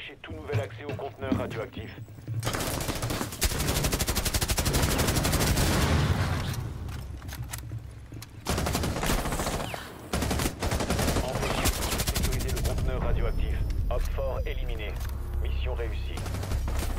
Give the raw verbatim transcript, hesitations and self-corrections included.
Empêchez tout nouvel accès au conteneur radioactif. Empêchez de sécuriser le conteneur radioactif. Op fort éliminé. Mission réussie.